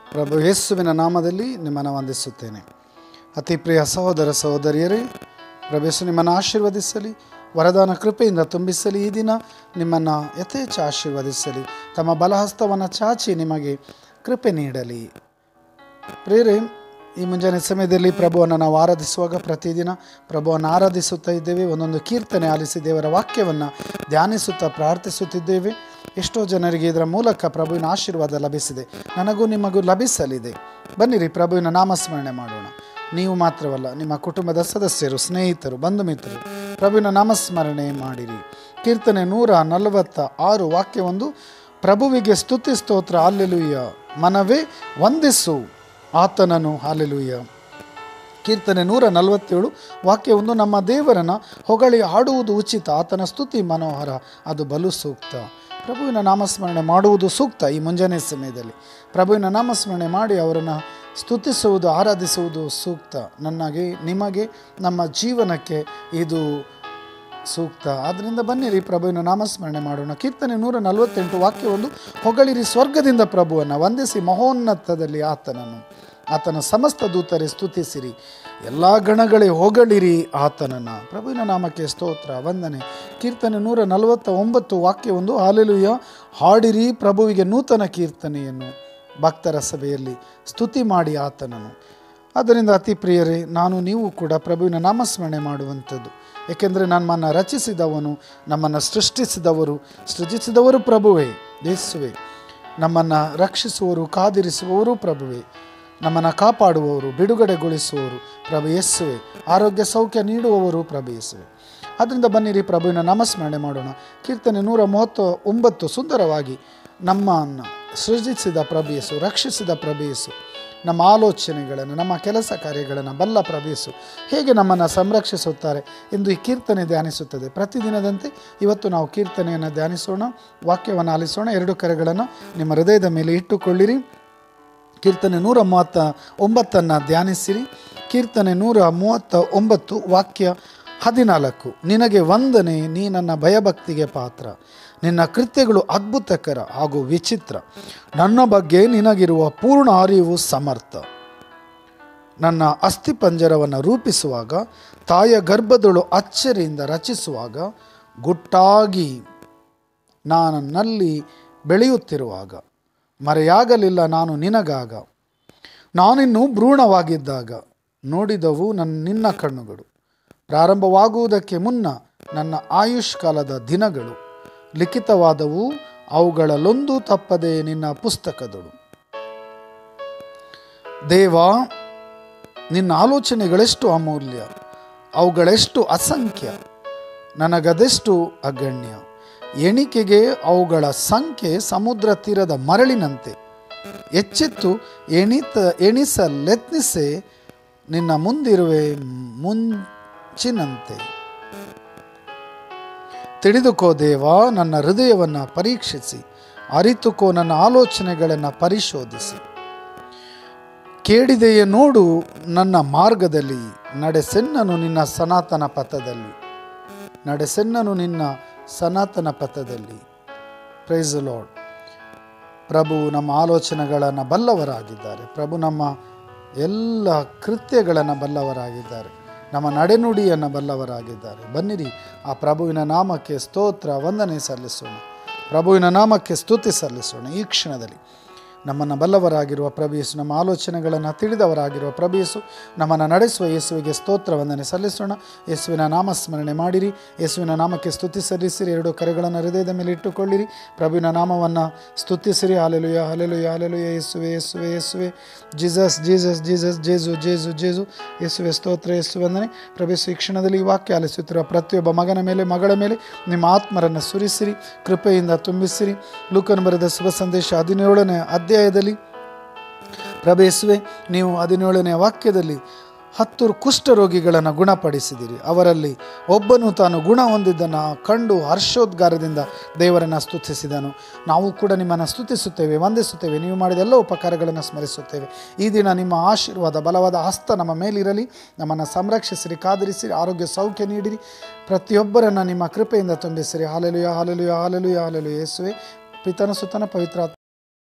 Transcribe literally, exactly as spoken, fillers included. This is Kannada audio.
ಪ್ರಭು ಯೇಸುವಿನ ನಾಮದಲ್ಲಿ ನಿಮ್ಮನ್ನು ವಂದಿಸುತ್ತೇನೆ. ಅತಿ ಪ್ರಿಯ ಸಹೋದರ ಸಹೋದರಿಯರೇ, ಪ್ರಭು ಯೇಸು ನಿಮ್ಮನ್ನು ಆಶೀರ್ವದಿಸಲಿ, ವರದಾನ ಕೃಪೆಯಿಂದ ತುಂಬಿಸಲಿ, ಈ ದಿನ ನಿಮ್ಮನ್ನು ಯಥೇಚ್ಛ ಆಶೀರ್ವದಿಸಲಿ, ತಮ್ಮ ಬಲಹಸ್ತವನ್ನು ಚಾಚಿ ನಿಮಗೆ ಕೃಪೆ ನೀಡಲಿ. ಪ್ರಿಯರೇ, ಈ ಮುಂಜಾನೆ ಸಮಯದಲ್ಲಿ ಪ್ರಭುವನ್ನು ನಾವು ಆರಾಧಿಸುವಾಗ ಪ್ರತಿದಿನ ಪ್ರಭುವನ್ನು ಆರಾಧಿಸುತ್ತಾ ಇದ್ದೇವೆ. ಒಂದೊಂದು ಕೀರ್ತನೆ ಆಲಿಸಿ ದೇವರ ವಾಕ್ಯವನ್ನು ಧ್ಯಾನಿಸುತ್ತಾ ಪ್ರಾರ್ಥಿಸುತ್ತಿದ್ದೇವೆ. ಎಷ್ಟೋ ಜನರಿಗೆ ಇದರ ಮೂಲಕ ಪ್ರಭುವಿನ ಆಶೀರ್ವಾದ ಲಭಿಸಿದೆ, ನನಗೂ ನಿಮಗೂ ಲಭಿಸಲಿದೆ. ಬನ್ನಿರಿ ಪ್ರಭುವಿನ ನಾಮಸ್ಮರಣೆ ಮಾಡೋಣ. ನೀವು ಮಾತ್ರವಲ್ಲ, ನಿಮ್ಮ ಕುಟುಂಬದ ಸದಸ್ಯರು, ಸ್ನೇಹಿತರು, ಬಂಧು ಮಿತ್ರರು ಪ್ರಭುವಿನ ನಾಮಸ್ಮರಣೆ ಮಾಡಿರಿ. ಕೀರ್ತನೆ ನೂರ ನಲವತ್ತ ಆರು ವಾಕ್ಯ ಒಂದು, ಪ್ರಭುವಿಗೆ ಸ್ತುತಿ ಸ್ತೋತ್ರ, ಹಾಲೆಲೂಯ, ಮನವೇ ವಂದಿಸು ಆತನನು, ಹಾಲೆಲೂಯ. ಕೀರ್ತನೆ ನೂರ ನಲವತ್ತೇಳು ವಾಕ್ಯ ಒಂದು, ನಮ್ಮ ದೇವರನ್ನು ಹೊಗಳಿ ಹಾಡುವುದು ಉಚಿತ, ಆತನ ಸ್ತುತಿ ಮನೋಹರ, ಅದು ಬಲು ಸೂಕ್ತ. ಪ್ರಭುವಿನ ನಾಮಸ್ಮರಣೆ ಮಾಡುವುದು ಸೂಕ್ತ. ಈ ಮುಂಜಾನೆ ಸಮಯದಲ್ಲಿ ಪ್ರಭುವಿನ ನಾಮಸ್ಮರಣೆ ಮಾಡಿ ಅವರನ್ನು ಸ್ತುತಿಸುವುದು, ಆರಾಧಿಸುವುದು ಸೂಕ್ತ. ನನಗೆ, ನಿಮಗೆ, ನಮ್ಮ ಜೀವನಕ್ಕೆ ಇದು ಸೂಕ್ತ. ಆದ್ದರಿಂದ ಬನ್ನಿರಿ ಪ್ರಭುವಿನ ನಾಮಸ್ಮರಣೆ ಮಾಡೋಣ. ಕೀರ್ತನೆ ನೂರ ನಲವತ್ತೆಂಟು ವಾಕ್ಯ ಒಂದು, ಹೊಗಳಿರಿ ಸ್ವರ್ಗದಿಂದ ಪ್ರಭುವನ್ನು, ವಂದಿಸಿ ಮಹೋನ್ನತದಲ್ಲಿ ಆತನನ್ನು, ಆತನ ಸಮಸ್ತ ದೂತರೇ ಸ್ತುತಿಸಿರಿ, ಎಲ್ಲ ಗಣಗಳೇ ಹೊಗಳಿರಿ ಆತನನ್ನು. ಪ್ರಭುವಿನ ನಾಮಕ್ಕೆ ಸ್ತೋತ್ರ, ವಂದನೆ. ಕೀರ್ತನೆ ನೂರ ನಲವತ್ತ ಒಂಬತ್ತು ವಾಕ್ಯ ಒಂದು, ಹಾಲೆಲೂಯ, ಹಾಡಿರಿ ಪ್ರಭುವಿಗೆ ನೂತನ ಕೀರ್ತನೆಯನ್ನು, ಭಕ್ತರ ಸಭೆಯಲ್ಲಿ ಸ್ತುತಿ ಮಾಡಿ ಆತನನ್ನು. ಆದ್ದರಿಂದ ಅತಿ ಪ್ರಿಯರೇ, ನಾನು ನೀವು ಕೂಡ ಪ್ರಭುವಿನ ನಾಮಸ್ಮರಣೆ ಮಾಡುವಂಥದ್ದು. ಏಕೆಂದರೆ ನಮ್ಮನ್ನು ರಚಿಸಿದವನು, ನಮ್ಮನ್ನು ಸೃಷ್ಟಿಸಿದವರು ಸೃಜಿಸಿದವರು ಪ್ರಭುವೇ, ಯೇಸುವೆ. ನಮ್ಮನ್ನು ರಕ್ಷಿಸುವವರು, ಕಾದಿರಿಸುವವರು ಪ್ರಭುವೇ. ನಮ್ಮನ್ನು ಕಾಪಾಡುವವರು, ಬಿಡುಗಡೆಗೊಳಿಸುವವರು ಪ್ರಭು ಯೇಸುವೆ. ಆರೋಗ್ಯ ಸೌಖ್ಯ ನೀಡುವವರು ಪ್ರಭು ಯೇಸುವೆ. ಆದ್ದರಿಂದ ಬನ್ನಿರಿ ಪ್ರಭುವಿನ ನಾಮಸ್ಮರಣೆ ಮಾಡೋಣ. ಕೀರ್ತನೆ ನೂರ ಮೂವತ್ತ ಒಂಬತ್ತು, ಸುಂದರವಾಗಿ ನಮ್ಮನ್ನು ಸೃಜಿಸಿದ ಪ್ರಭು ಯೇಸು, ರಕ್ಷಿಸಿದ ಪ್ರಭು ಯೇಸು, ನಮ್ಮ ಆಲೋಚನೆಗಳನ್ನು, ನಮ್ಮ ಕೆಲಸ ಕಾರ್ಯಗಳನ್ನು ಬಲ್ಲ ಪ್ರಭು ಯೇಸು ಹೇಗೆ ನಮ್ಮನ್ನು ಸಂರಕ್ಷಿಸುತ್ತಾರೆ ಎಂದು ಈ ಕೀರ್ತನೆ ಧ್ಯಾನಿಸುತ್ತದೆ. ಪ್ರತಿದಿನದಂತೆ ಇವತ್ತು ನಾವು ಕೀರ್ತನೆಯನ್ನು ಧ್ಯಾನಿಸೋಣ, ವಾಕ್ಯವನ್ನು ಆಲಿಸೋಣ. ಎರಡು ಕರೆಗಳನ್ನು ನಿಮ್ಮ ಹೃದಯದ ಮೇಲೆ ಇಟ್ಟುಕೊಳ್ಳಿರಿ. ಕೀರ್ತನೆ ನೂರ ಮೂವತ್ತ ಒಂಬತ್ತನ್ನು ಧ್ಯಾನಿಸಿರಿ. ಕೀರ್ತನೆ ನೂರ ಮೂವತ್ತ ಒಂಬತ್ತು ವಾಕ್ಯ ಹದಿನಾಲ್ಕು, ನಿನಗೆ ವಂದನೆ, ನೀ ನನ್ನ ಭಯಭಕ್ತಿಗೆ ಪಾತ್ರ, ನಿನ್ನ ಕೃತ್ಯಗಳು ಅದ್ಭುತಕರ ಹಾಗೂ ವಿಚಿತ್ರ, ನನ್ನ ಬಗ್ಗೆ ನಿನಗಿರುವ ಪೂರ್ಣ ಅರಿವು ಸಮರ್ಥ. ನನ್ನ ಅಸ್ಥಿಪಂಜರವನ್ನು ರೂಪಿಸುವಾಗ, ತಾಯ ಗರ್ಭದಳು ಅಚ್ಚರಿಯಿಂದ ರಚಿಸುವಾಗ, ಗುಟ್ಟಾಗಿ ನಾನಲ್ಲಿ ಬೆಳೆಯುತ್ತಿರುವಾಗ ಮರೆಯಾಗಲಿಲ್ಲ ನಾನು ನಿನಗಾಗ, ನಾನಿನ್ನೂ ಭ್ರೂಣವಾಗಿದ್ದಾಗ ನೋಡಿದವು ನನ್ನ ನಿನ್ನ ಕಣ್ಣುಗಳು, ಪ್ರಾರಂಭವಾಗುವುದಕ್ಕೆ ಮುನ್ನ ನನ್ನ ಆಯುಷ್ಕಾಲದ ದಿನಗಳು ಲಿಖಿತವಾದವು, ಅವುಗಳಲ್ಲೊಂದು ತಪ್ಪದೆ ನಿನ್ನ ಪುಸ್ತಕದಳು. ದೇವ, ನಿನ್ನ ಆಲೋಚನೆಗಳೆಷ್ಟು ಅಮೂಲ್ಯ, ಅವುಗಳೆಷ್ಟು ಅಸಂಖ್ಯ, ನನಗದೆಷ್ಟು ಅಗಣ್ಯ. ಎಣಿಕೆಗೆ ಅವುಗಳ ಸಂಖ್ಯೆ ಸಮುದ್ರ ತೀರದ ಮರಳಿನಂತೆ, ಎಚ್ಚೆತ್ತು ಎಣಿತ ಎಣಿಸಲೆತ್ನಿಸೆ ನಿನ್ನ ಮುಂದಿರುವೆ ಮುಂಚಿನಂತೆ. ತಿಳಿದುಕೋ ದೇವ, ನನ್ನ ಹೃದಯವನ್ನು ಪರೀಕ್ಷಿಸಿ, ಅರಿತುಕೋ ನನ್ನ ಆಲೋಚನೆಗಳನ್ನು ಪರಿಶೋಧಿಸಿ. ಕೇಳಿದೆಯೇ ನೋಡು ನನ್ನ ಮಾರ್ಗದಲ್ಲಿ, ನಡೆಸೆನ್ನನು ನಿನ್ನ ಸನಾತನ ಪಥದಲ್ಲಿ, ನಡೆಸೆನ್ನನು ನಿನ್ನ ಸನಾತನ ಪಥದಲ್ಲಿ. Price the lord. ಪ್ರಭು ನಮ್ಮ ಆಲೋಚನೆಗಳನ್ನು ಬಲ್ಲವರಾಗಿದ್ದಾರೆ. ಪ್ರಭು ನಮ್ಮ ಎಲ್ಲ ಕೃತ್ಯಗಳನ್ನು ಬಲ್ಲವರಾಗಿದ್ದಾರೆ. ನಮ್ಮ ನಡೆನುಡಿಯನ್ನು ಬಲ್ಲವರಾಗಿದ್ದಾರೆ. ಬನ್ನಿರಿ ಆ ಪ್ರಭುವಿನ ನಾಮಕ್ಕೆ ಸ್ತೋತ್ರ, ವಂದನೆ ಸಲ್ಲಿಸೋಣ. ಪ್ರಭುವಿನ ನಾಮಕ್ಕೆ ಸ್ತುತಿ ಸಲ್ಲಿಸೋಣ. ಈ ಕ್ಷಣದಲ್ಲಿ ನಮ್ಮನ್ನು ಬಲ್ಲವರಾಗಿರುವ ಪ್ರಭು ಯೇಸು, ನಮ್ಮ ಆಲೋಚನೆಗಳನ್ನು ತಿಳಿದವರಾಗಿರುವ ಪ್ರಭು ಯೇಸು, ನಮ್ಮನ್ನು ನಡೆಸುವ ಯೇಸುವಿಗೆ ಸ್ತೋತ್ರ ವಂದನೆ ಸಲ್ಲಿಸೋಣ. ಯೇಸುವಿನ ನಾಮಸ್ಮರಣೆ ಮಾಡಿರಿ, ಯೇಸುವಿನ ನಾಮಕ್ಕೆ ಸ್ತುತಿ ಸಲ್ಲಿಸಿರಿ. ಎರಡು ಕರೆಗಳನ್ನು ಹೃದಯದ ಮೇಲೆ ಇಟ್ಟುಕೊಳ್ಳಿರಿ, ಪ್ರಭುವಿನ ನಾಮವನ್ನು ಸ್ತುತಿಸಿರಿ. Hallelujah, hallelujah, hallelujah. ಯೇಸುವೆ, ಯೇಸುವೆ, ಯೇಸುವೆ. Jesus, Jesus, Jesus. Jesu, Jesu, Jesu. ಯೇಸುವೆ ಸ್ತೋತ್ರ, ಯೇಸು ವಂದನೆ. ಪ್ರಭು ಯೇಸು, ಈ ಕ್ಷಣದಲ್ಲಿ ಈ ವಾಕ್ಯ ಆಲಿಸುತ್ತಿರುವ ಪ್ರತಿಯೊಬ್ಬ ಮಗನ ಮೇಲೆ, ಮಗಳ ಮೇಲೆ ನಿಮ್ಮ ಆತ್ಮರನ್ನು ಸುರಿಸಿರಿ, ಕೃಪೆಯಿಂದ ತುಂಬಿಸಿರಿ. ಲೂಕನ ಬರೆದ ಶುಭ ಸಂದೇಶ ಹದಿನೇಳನೇ ಅಧ್ಯಾಯದಲ್ಲಿ ಪ್ರಭು ಯೇಸುವೆ, ನೀವು ಹದಿನೇಳನೇ ವಾಕ್ಯದಲ್ಲಿ ಹತ್ತು ಕುಷ್ಠರೋಗಿಗಳನ್ನು ಗುಣಪಡಿಸಿದಿರಿ. ಅವರಲ್ಲಿ ಒಬ್ಬನು ತಾನು ಗುಣ ಹೊಂದಿದ್ದನ್ನು ಕಂಡು ಹರ್ಷೋದ್ಗಾರದಿಂದ ದೇವರನ್ನು ಸ್ತುತಿಸಿದನು. ನಾವು ಕೂಡ ನಿಮ್ಮನ್ನು ಸ್ತುತಿಸುತ್ತೇವೆ, ವಂದಿಸುತ್ತೇವೆ. ನೀವು ಮಾಡಿದ ಎಲ್ಲ ಉಪಕಾರಗಳನ್ನು ಸ್ಮರಿಸುತ್ತೇವೆ. ಈ ದಿನ ನಿಮ್ಮ ಆಶೀರ್ವಾದ, ಬಲವಾದ ಹಸ್ತ ನಮ್ಮ ಮೇಲಿರಲಿ. ನಮ್ಮನ್ನು ಸಂರಕ್ಷಿಸಿರಿ, ಕಾದಿರಿಸಿರಿ, ಆರೋಗ್ಯ ಸೌಖ್ಯ ನೀಡಿರಿ. ಪ್ರತಿಯೊಬ್ಬರನ್ನು ನಿಮ್ಮ ಕೃಪೆಯಿಂದ ತುಂಬಿಸಿರಿ. Hallelujah, hallelujah, hallelujah, hallelujah. ಯೇಸುವೆ, ಪಿತನ ಸುತನ ಪವಿತ್ರಾತ್ಮ